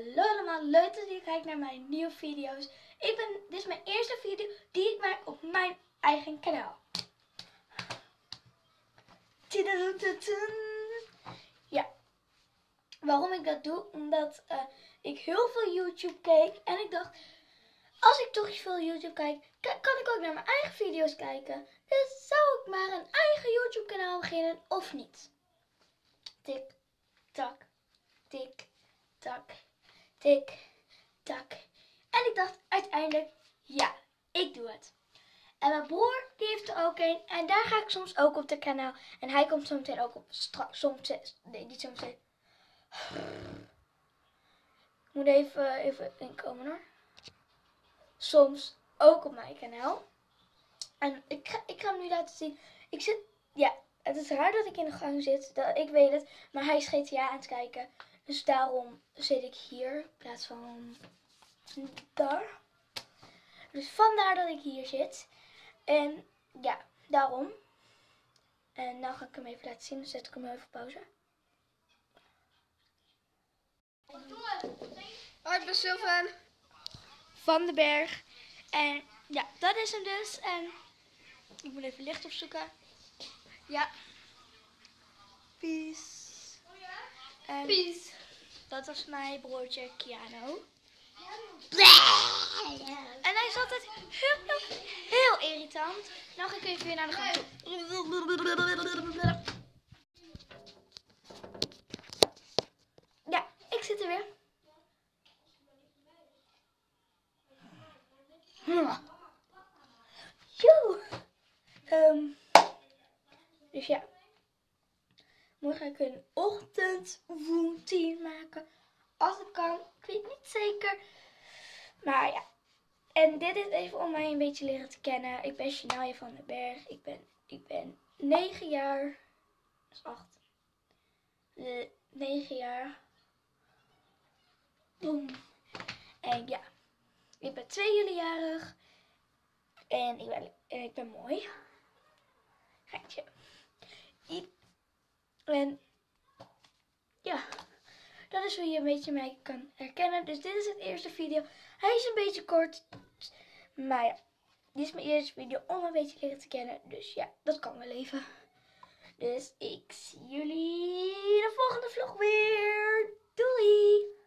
Hallo allemaal, leuk dat jullie kijken naar mijn nieuwe video's. Dit is mijn eerste video die ik maak op mijn eigen kanaal. Ja, waarom ik dat doe? Omdat ik heel veel YouTube keek en ik dacht, als ik toch veel YouTube kijk, kan ik ook naar mijn eigen video's kijken. Dus zou ik maar een eigen YouTube kanaal beginnen of niet? Tik, tak, tik, tak, tik, tak. En ik dacht uiteindelijk, ja, ik doe het. En mijn broer, die heeft er ook een. En daar ga ik soms ook op het kanaal. En hij komt zometeen ook op nee, niet zometeen. Ik moet even inkomen hoor. Soms ook op mijn kanaal. En ik ga hem nu laten zien. Ik zit, ja, het is raar dat ik in de gang zit. Ik weet het. Maar hij is GTA aan het kijken. Dus daarom zit ik hier in plaats van daar. Dus vandaar dat ik hier zit. En ja, daarom. En nou ga ik hem even laten zien. Dan zet ik hem even op pauze. Hoi, ik ben Sylvan Van den Berg. En ja, dat is hem dus. En ik moet even licht opzoeken. Ja. Peace. En Peace. dat was mijn broertje Keanu. En hij is altijd heel irritant. Nou ga ik even weer naar de gang toe. Ja, ik zit er weer. Dus ja. Morgen ga ik een ochtendroutine maken. Als het kan. Ik weet niet zeker. Maar ja. En dit is even om mij een beetje leren te kennen. Ik ben Shania van den Berg. Ik ben 9 jaar. Dat is 8. 9 jaar. Boom. En ja. Ik ben 2 juli jarig. En ik ben mooi. Geintje. En ja. Dat is hoe je een beetje mij kan herkennen. Dus dit is het eerste video. Hij is een beetje kort. Maar ja. Dit is mijn eerste video om een beetje leren te kennen. Dus ja, dat kan wel even. Dus ik zie jullie de volgende vlog weer. Doei!